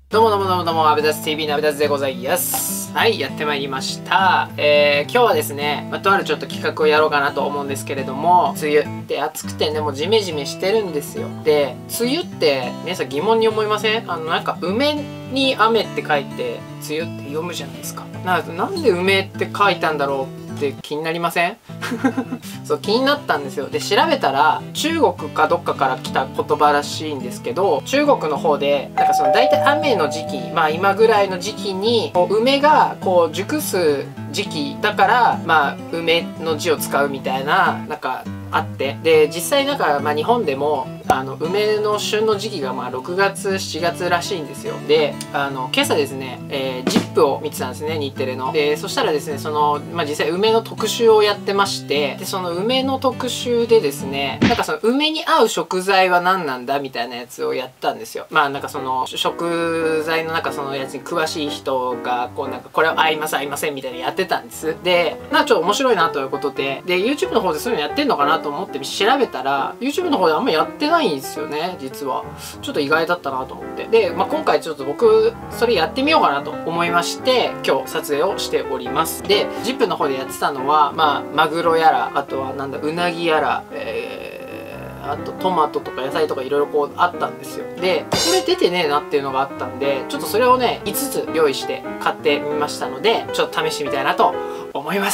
どうもどうもどうもどうも、アベダス TV のアベダスでございます。はい、やってまいりました。今日はですね、とあるちょっと企画をやろうかなと思うんですけれども、梅雨って暑くてね、もうジメジメしてるんですよ。で、梅雨って皆さん疑問に思いません？なんか梅に雨って書いて、梅雨って読むじゃないですか。なんで梅って書いたんだろうって気になりません？そう気になったんですよ。で調べたら中国かどっかから来た言葉らしいんですけど、中国の方でなんかその大体雨の時期、今ぐらいの時期にこう梅がこう熟す時期だから梅の字を使うみたいななんかあって、で実際なんか日本でも梅の旬の時期が6月7月らしいんですよ。で今朝ですね、ZIP を見てたんですね、日テレの。でそしたらですね、実際梅の特集をやってまして、でその梅の特集でですね、なんかその梅に合う食材は何なんだみたいなやつをやったんですよ。なんかその食材のそのやつに詳しい人がこうなんかこれは合います合いませんみたいなやってたんです。でちょっと面白いなということで、YouTube の方でそういうのやってんのかなと思って調べたら YouTube の方であんまやってないんですよね、実は。ちょっと意外だったなと思って。で、今回ちょっと僕それやってみようかなと思いまして、今日撮影をしております。で ZIP の方でやってたのはマグロやら、あとはうなぎやら、あとトマトとか野菜とかいろいろこうあったんですよ。でこれ出てねえなっていうのがあったんで、ちょっとそれをね5つ用意して買ってみましたので、ちょっと試してみたいなと思います。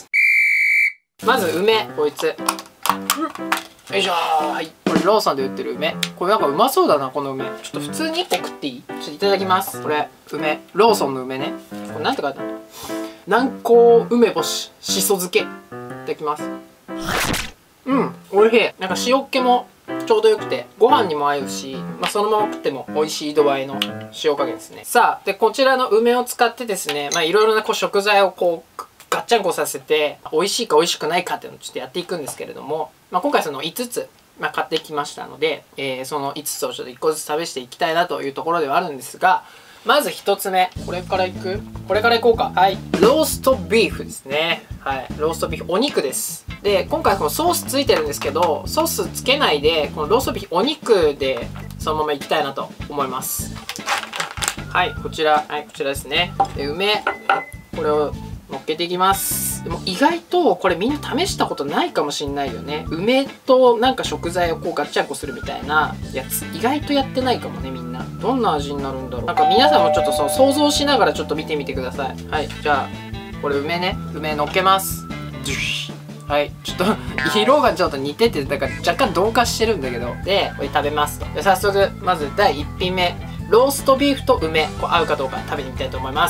まず梅、こいつよいしょー。はい、これローソンで売ってる梅。これなんかうまそうだな、この梅。ちょっと普通に1個食っていい？ちょっといただきます。これ梅、ローソンの梅ね。これなんて書いてあるの？南高梅干ししそ漬け。いただきます。おいしい。なんか塩っ気もちょうどよくてご飯にも合うし、そのまま食っても美味しい度合いの塩加減ですね。さあ、でこちらの梅を使ってですね、いろいろな食材をこうガッチャンコさせて美味しいか美味しくないかっていうのをちょっとやっていくんですけれども、今回その5つ買ってきましたので、その5つをちょっと1個ずつ試していきたいなというところではあるんですが、まず1つ目、これからいこうか。はい、ローストビーフですね。はい、ローストビーフ、お肉です。で今回このソースついてるんですけど、ソースつけないでこのローストビーフお肉でそのままいきたいなと思います。はい、こちらですね。で梅、これを乗っけていきます。でも意外とこれみんな試したことないかもしんないよね。梅となんか食材をこうガッチャンコするみたいなやつ、意外とやってないかもね、みんな。どんな味になるんだろう。なんか皆さんもちょっと想像しながらちょっと見てみてください。はい、じゃあこれ梅ね、梅乗っけます。はい、ちょっと色がちょっと似てて、だから若干同化してるんだけど、でこれ食べますと。で早速まず第1品目、ローストビーフと梅、こう合うかどうか食べてみたいと思います。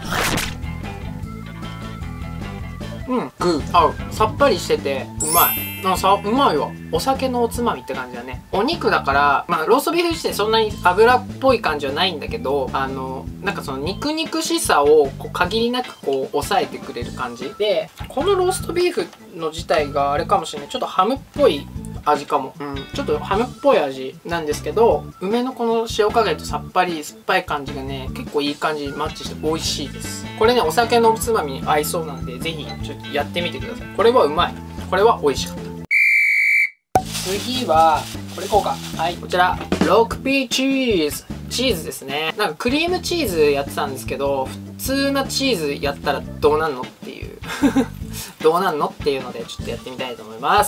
グー合う。さっぱりしててうまい。うまいわ。お酒のおつまみって感じだね。お肉だからローストビーフ自体そんなに油っぽい感じはないんだけど、なんかその肉々しさをこう限りなくこう抑えてくれる感じで、このローストビーフの自体があれかもしれない、ちょっとハムっぽい味かも。ちょっとハムっぽい味なんですけど、梅のこの塩加減とさっぱり酸っぱい感じがね結構いい感じにマッチして美味しいです。これねお酒のおつまみに合いそうなんで、ぜひちょっとやってみてください。これはうまい。これは美味しかった。次はこれいこうか。はい、こちら 6P チーズですね。なんかクリームチーズやってたんですけど、普通なチーズやったらどうなんのっていうどうなんのっていうのでちょっとやってみたいと思います。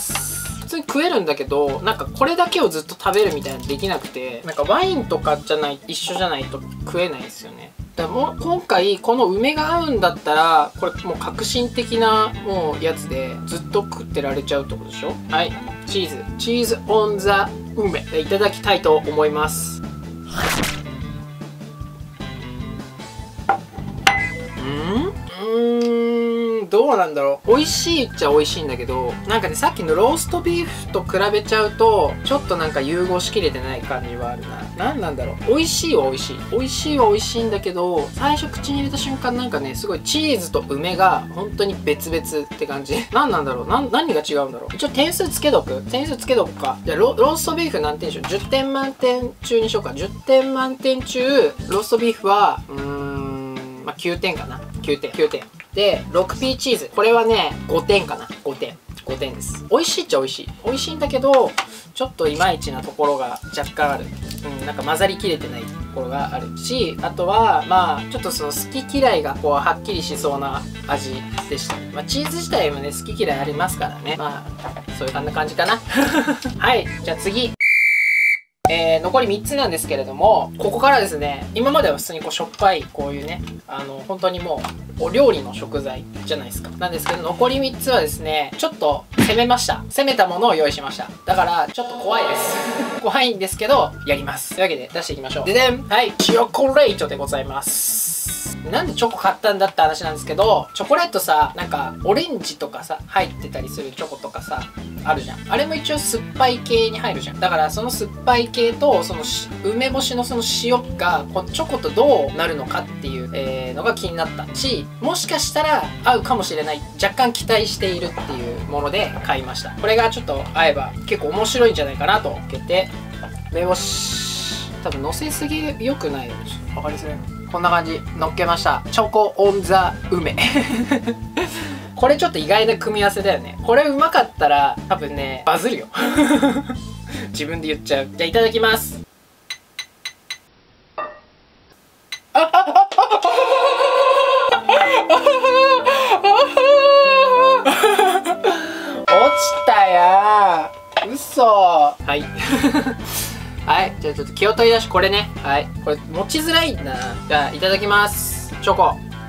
普通に食えるんだけど、なんかこれだけをずっと食べるみたいなのできなくて、なんかワインとかじゃない、一緒じゃないと食えないですよね。だからもう今回この梅が合うんだったら、これもう革新的なもうやつでずっと食ってられちゃうってことでしょ。はい、チーズオンザ梅でいただきたいと思います。どうなんだろう。美味しいっちゃ美味しいんだけど、なんかねさっきのローストビーフと比べちゃうとちょっとなんか融合しきれてない感じはあるな。なんなんだろう。美味しいは美味しい、美味しいは美味しいんだけど、最初口に入れた瞬間なんかねすごいチーズと梅が本当に別々って感じ。なんなんだろう。何が違うんだろう。一応点数つけとくか。じゃあローストビーフ何点にしよう。10点満点中にしようか。10点満点中ローストビーフは9点かな。9点で 6P チーズ、これはね5点かな。5点です。美味しいっちゃ美味しいんだけど、ちょっといまいちなところが若干ある。 なんか混ざりきれてないところがあるし、あとはまあちょっとその好き嫌いがこうはっきりしそうな味でした。まあチーズ自体もね好き嫌いありますからね、まあそういう感じかなはい、じゃあ次、残り3つなんですけれども、ここからですね、今までは普通にこうしょっぱいこういうね、本当にもうお料理の食材じゃないですか、なんですけど、残り3つはですねちょっと攻めました。攻めたものを用意しました。だからちょっと怖いです怖いんですけどやります。というわけで出していきましょう。ででん、はい、チョコレートでございます。なんでチョコ買ったんだって話なんですけど、チョコレートさ、なんかオレンジとかさ入ってたりするチョコとかさあるじゃん。あれも一応酸っぱい系に入るじゃん。だからその酸っぱい系とその梅干しのその塩がこのチョコとどうなるのかっていう、のが気になったし、もしかしたら合うかもしれない、若干期待しているっていうもので買いました。これがちょっと合えば結構面白いんじゃないかなと受けて、梅干し多分乗せすぎ良くないよ。ちょっと分かりづらい。こんな感じ乗っけました。チョコオンザ梅これちょっと意外な組み合わせだよね。これうまかったら多分ねバズるよ自分で言っちゃう。じゃあいただきます。落ちたやー、嘘はいはい、じゃあちょっと気を取り出し、これね、はい、これ持ちづらいな。じゃあいただきます。チョコ。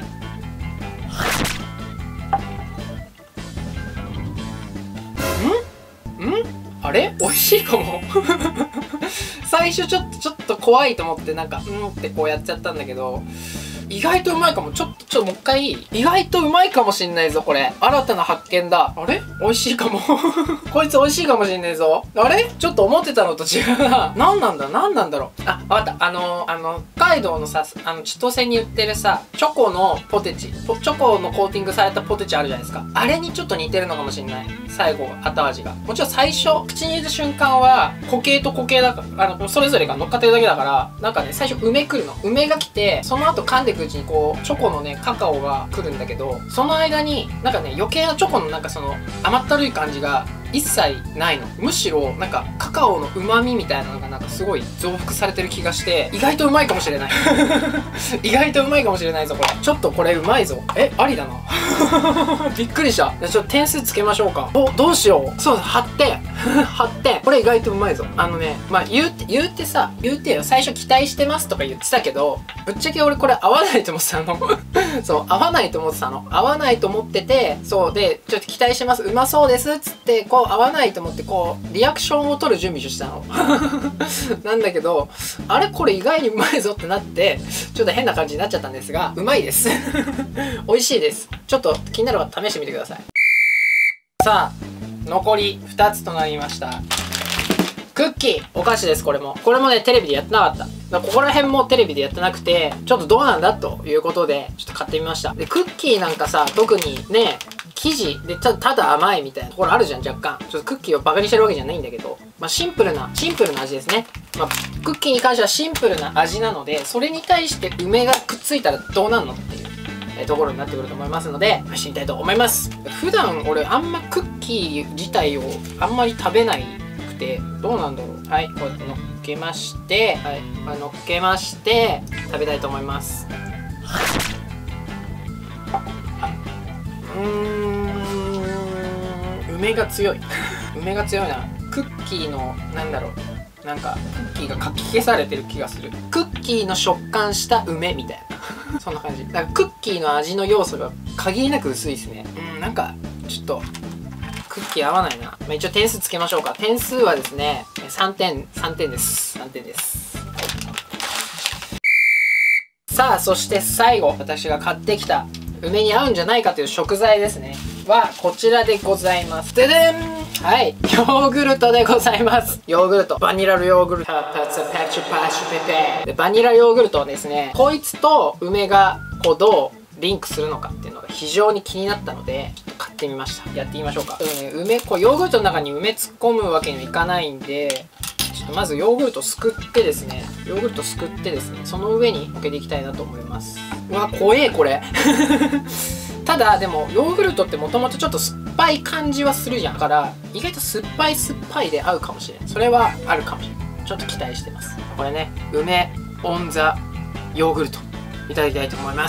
あれ美味しいかも最初ちょっと怖いと思ってなんかってこうやっちゃったんだけど、意外とうまいかも。ちょっともう一回、意外とうまいかもしんないぞこれ。新たな発見だ。あれ美味しいかもこいつ美味しいかもしんないぞ。あれちょっと思ってたのと違うな。何なんだろう。あ、わかった。北海道のさ、千歳に売ってるさ、チョコのポテチ、チョコのコーティングされたポテチあるじゃないですか。あれにちょっと似てるのかもしんない。最後後味が。もちろん最初口に入れた瞬間は固形と固形だから、それぞれが乗っかってるだけだから、なんかね最初梅来るの。梅が来て、その後噛んでいくうちにこうチョコのねカカオが来るんだけど、その間になんかね余計なチョコのなんかその甘ったるい感じが一切ないの。むしろなんかカカオの旨味みたいなのがなんかすごい増幅されてる気がして、意外とうまいかもしれない意外とうまいかもしれないぞこれ。ちょっとこれうまいぞ。ありだなびっくりした。じゃあちょっと点数つけましょうか。どうしよう。そう8点8点。これ意外とうまいぞ。まあ言うてよ、最初期待してますとか言ってたけど、ぶっちゃけ俺これ合わないと思ってたのそう合わないと思ってたの。合わないと思ってて、そうでちょっと期待してます、うまそうですっつってこう合わないと思ってこうリアクションを取る準備をしたのなんだけど、あれこれ意外にうまいぞってなってちょっと変な感じになっちゃったんですが、うまいです美味しいです。ちょっと気になる方試してみてください。さあ残り2つとなりました。クッキー、お菓子です。これもねテレビでやってなかった。ここら辺もテレビでやってなくて、ちょっとどうなんだということでちょっと買ってみました。でクッキーなんかさ、特にね生地でただ甘いみたいなところあるじゃん。若干ちょっとクッキーをバカにしてるわけじゃないんだけど、まあ、シンプルな味ですね。まあ、クッキーに関してはシンプルな味なので、それに対して梅がくっついたらどうなんのっていうところになってくると思いますので、試してみたいと思います。普段俺あんまクッキー自体をあんまり食べないくて、どうなんだろう。はい、こうやって乗っけまして、はい、乗っけまして食べたいと思います。梅が強い梅が強いな。クッキーのなんだろう、なんかクッキーがかき消されてる気がする。クッキーの食感した梅みたいなそんな感じ。だからクッキーの味の要素が限りなく薄いですね。なんかちょっとクッキー合わないな。まあ、一応点数つけましょうか。点数はですね3点です。3点です。さあそして最後、私が買ってきた梅に合うんじゃないかという食材ですねはこちらでございます。ででん、はい、ヨーグルトでございます。ヨーグルト、バニラヨーグルト、でバニラヨーグルトですね、こいつと梅がこうどうリンクするのかっていうのが非常に気になったのでちょっと買ってみました。やってみましょうか。こうヨーグルトの中に梅突っ込むわけにはいかないんで、ちょっとまずヨーグルトすくってですね、その上にのけていきたいなと思います。うわ怖えこれただでもヨーグルトってもともとちょっと酸っぱい感じはするじゃん。だから意外と酸っぱいで合うかもしれない。それはあるかもしれない。 ちょっと期待してます。これね、梅オンザヨーグルトいただきたいと思います。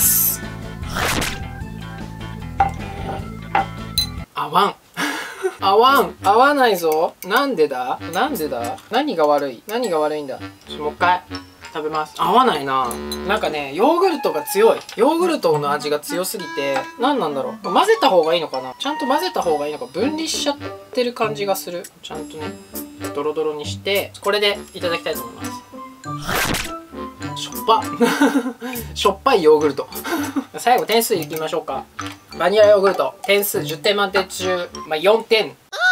合わん合わないぞ。なんでだ何が悪いんだ。もう一回食べます。合わないな。なんかね、ヨーグルトが強い。ヨーグルトの味が強すぎて、何なんだろう。混ぜた方がいいのかな。ちゃんと混ぜた方がいいのか。分離しちゃってる感じがする。ちゃんとね、ドロドロにして、これでいただきたいと思います。しょっぱしょっぱいヨーグルト最後点数いきましょうか。バニラヨーグルト点数10点満点中、4点。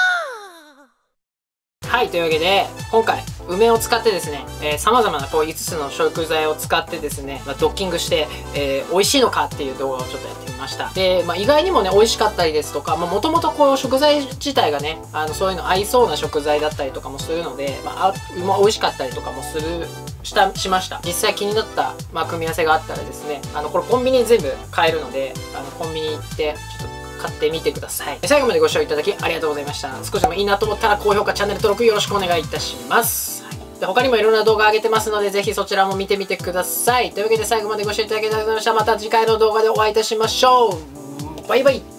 はい、というわけで今回梅を使ってですね、さまざまなこう5つの食材を使ってですね、ドッキングして、美味しいのかっていう動画をちょっとやってみました。で、意外にもね美味しかったりですとか、もともとこう食材自体がねそういうの合いそうな食材だったりとかもするので、美味しかったりとかもしました。実際気になった、組み合わせがあったらですね、これコンビニで全部買えるので、コンビニ行ってちょっと買ってみてください。最後までご視聴いただきありがとうございました。少しでもいいなと思ったら高評価、チャンネル登録よろしくお願いいたします。で他にもいろんな動画上げてますので、ぜひそちらも見てみてください。というわけで最後までご視聴いただきありがとうございました。また次回の動画でお会いいたしましょう。バイバイ。